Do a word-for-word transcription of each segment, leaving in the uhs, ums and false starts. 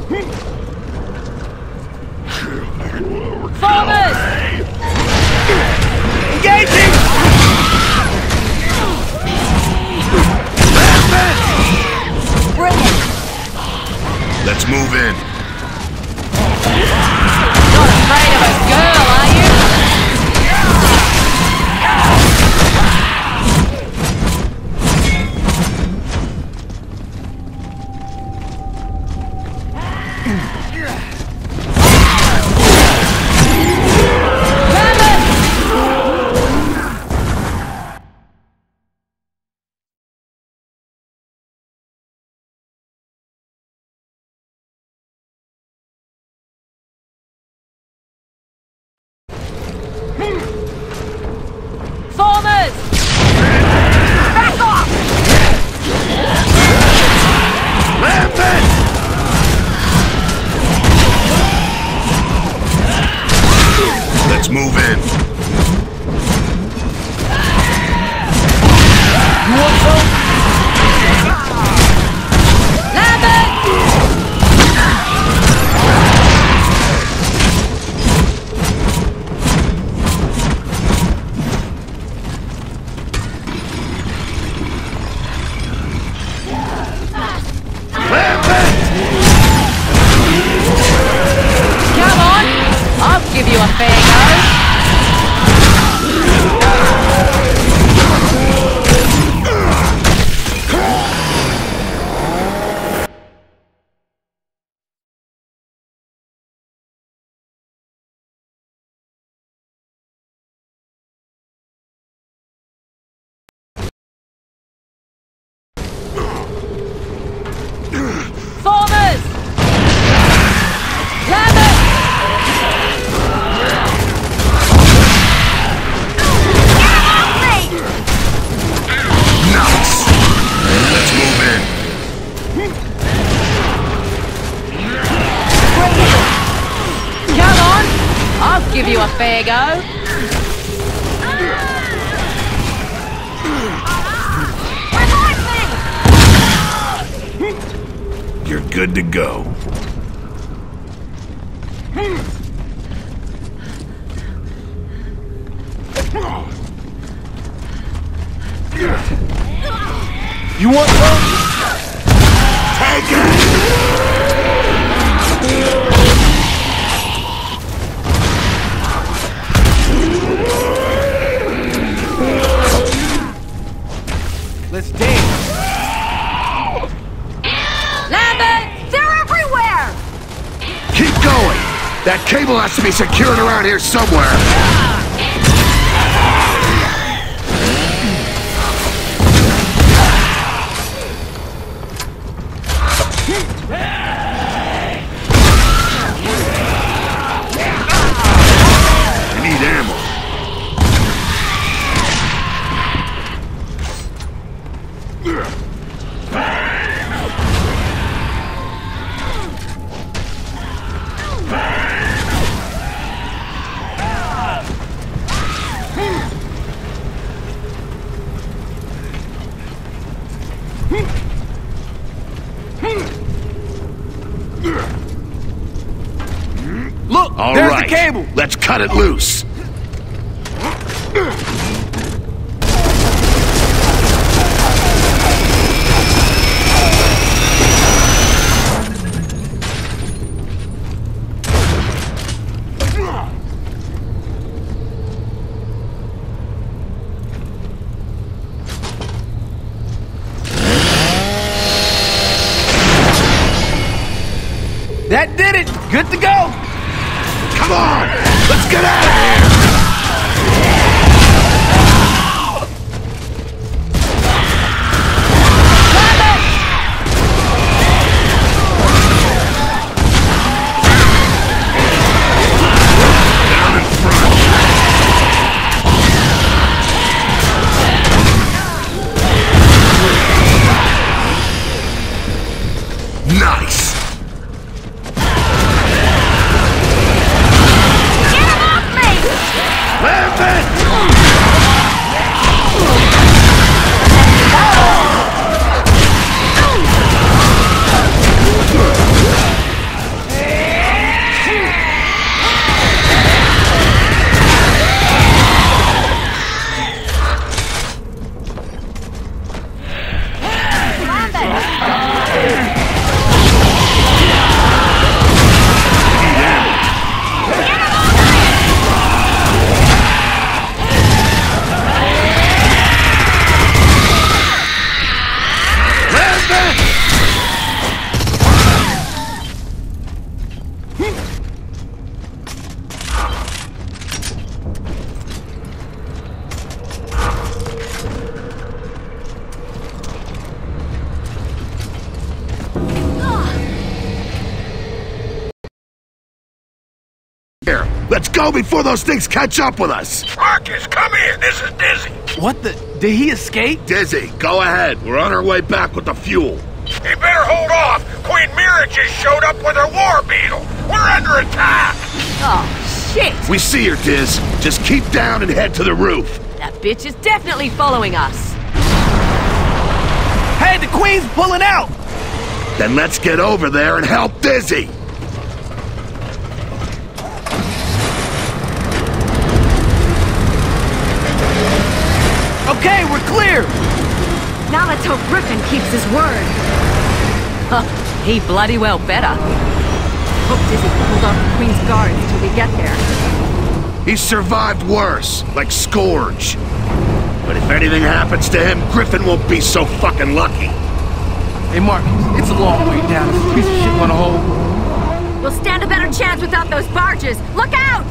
Farmers! Engaging! Brilliant! Let's move in. Not afraid of a girl, are you? Farmers! Back off! Lambent! Let's move in. You want some? Lambert! Come on! I'll give you a fair go. Farmers! Lambert! Nice! Let's move in. Come on! I'll give you a fair go. You're good to go. You want some? Take it! Let's dance. Lambert! They're everywhere! Keep going! That cable has to be secured around here somewhere. I need ammo. Look, All there's right. the cable. Let's cut it loose. That did it. Good to go. Come on! Let's get out of here! Down in front! Nice! here. Let's go before those things catch up with us. Marcus, come here. This is Dizzy. What the? Did he escape? Dizzy, go ahead. We're on our way back with the fuel. You better hold off. Queen Mira just showed up with her war beetle. We're under attack. Oh, shit! We see her, Diz. Just keep down and head to the roof. That bitch is definitely following us. Hey, the Queen's pulling out! Then let's get over there and help Dizzy. Okay, we're clear! Now let's hope Griffin keeps his word. Huh, he bloody well better. Hope Dizzy can hold off the Queen's guards until we get there. He's survived worse, like Scourge. But if anything happens to him, Griffin won't be so fucking lucky. Hey, Marcus, it's a long way down. This piece of shit want to hold. We'll stand a better chance without those barges. Look out!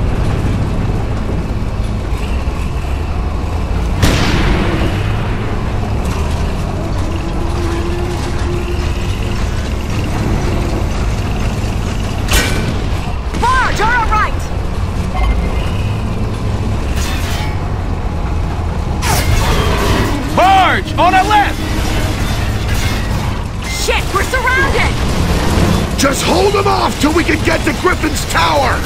Barge, on our right! Barge! On our left! Shit, we're surrounded! Just hold him off till we can get to Griffin's tower!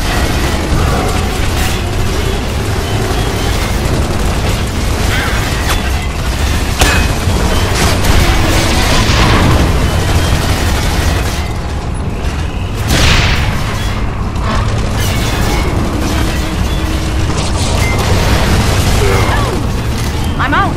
I'm out!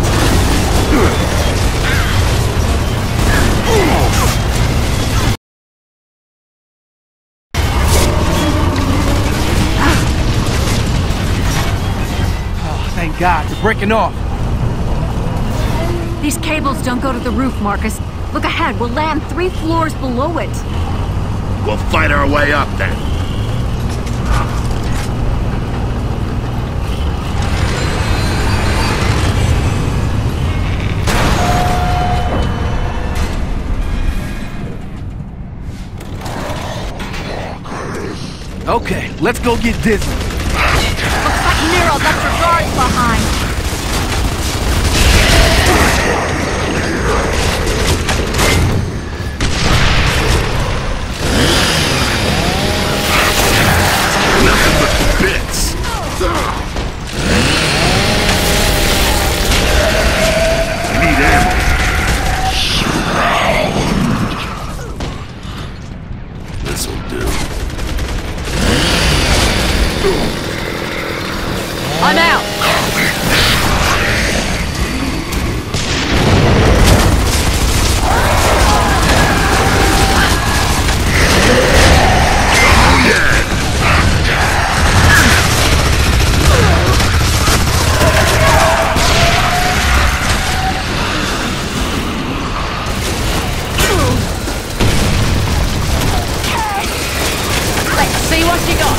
Thank God, they're breaking off. These cables don't go to the roof, Marcus. Look ahead, we'll land three floors below it. We'll fight our way up then. Okay, let's go get Dizzy. Looks like Nero left her guards behind. Nothing but bits. I need ammo. This'll do. I'm out! Let's see what you got!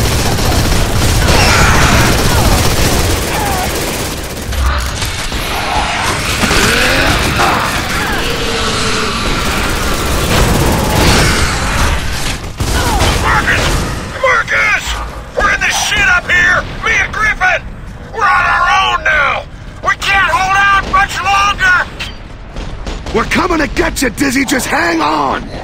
We're coming to get you, Dizzy! Just hang on!